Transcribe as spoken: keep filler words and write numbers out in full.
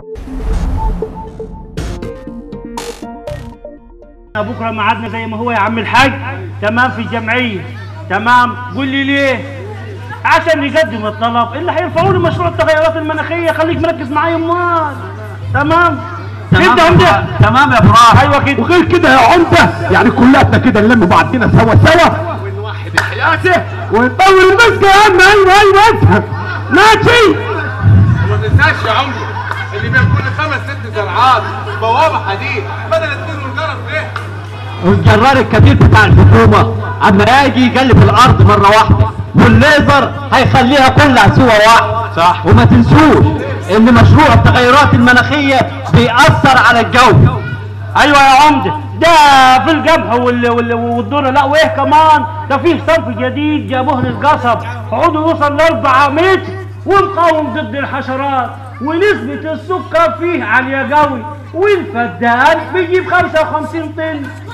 بكره ميعادنا زي ما هو يا عم الحاج. تمام في الجمعيه. تمام. قول لي ليه؟ عشان نقدم الطلب اللي هيرفعوا لي مشروع التغيرات المناخيه. خليك مركز معايا امال. تمام. تمام يا عمده. تمام يا ابراهيم. ايوه كده. وغير كده يا عمده يعني كلاتنا كده نلم بعضنا سوا سوا ونوحد الحياسه ونطور المسكه يا عم. ايوه ايوه افهم ماشي. وما تنساش يا عمده اللي بين كل خمس ست زرعات بوابه حديد بدل اتنين والجرس ليه؟ والجرار الكبير بتاع الحكومه اما يجي يقلب الارض مره واحده والليزر هيخليها كلها سوى واحد. صح. وما تنسوش ان مشروع التغيرات المناخيه بيأثر على الجو. ايوه يا عمده. ده في القمح والذره. لا وايه كمان؟ ده فيه صنف جديد جابوه للقصب عضو يوصل لأربعة متر ومقاوم ضد الحشرات ونسبه السكر فيه عاليه قوي والفدان بيجيب خمسة وخمسين طن.